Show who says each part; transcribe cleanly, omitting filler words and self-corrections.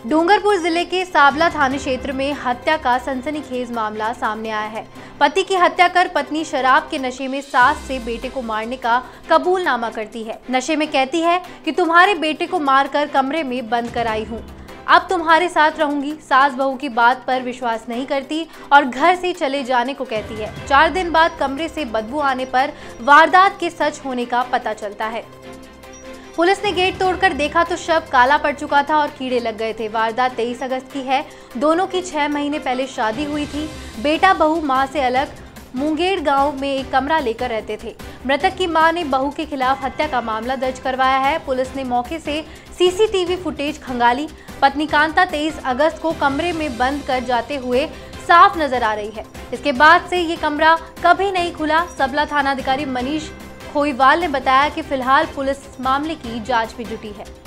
Speaker 1: डूंगरपुर जिले के साबला थाना क्षेत्र में हत्या का सनसनीखेज मामला सामने आया है। पति की हत्या कर पत्नी शराब के नशे में सास से बेटे को मारने का कबूलनामा करती है। नशे में कहती है कि तुम्हारे बेटे को मारकर कमरे में बंद कर आई हूँ, अब तुम्हारे साथ रहूंगी। सास बहू की बात पर विश्वास नहीं करती और घर से चले जाने को कहती है। 4 दिन बाद कमरे से बदबू आने पर वारदात के सच होने का पता चलता है। पुलिस ने गेट तोड़कर देखा तो शव काला पड़ चुका था और कीड़े लग गए थे। वारदात 23 अगस्त की है। दोनों की 6 महीने पहले शादी हुई थी। बेटा बहू मां से अलग मुंगेर गांव में एक कमरा लेकर रहते थे। मृतक की मां ने बहू के खिलाफ हत्या का मामला दर्ज करवाया है। पुलिस ने मौके से सीसीटीवी फुटेज खंगाली। पत्नी कांता 23 अगस्त को कमरे में बंद कर जाते हुए साफ नजर आ रही है। इसके बाद से ये कमरा कभी नहीं खुला। सबला थानाधिकारी मनीष खोईवाल ने बताया कि फिलहाल पुलिस मामले की जांच में जुटी है।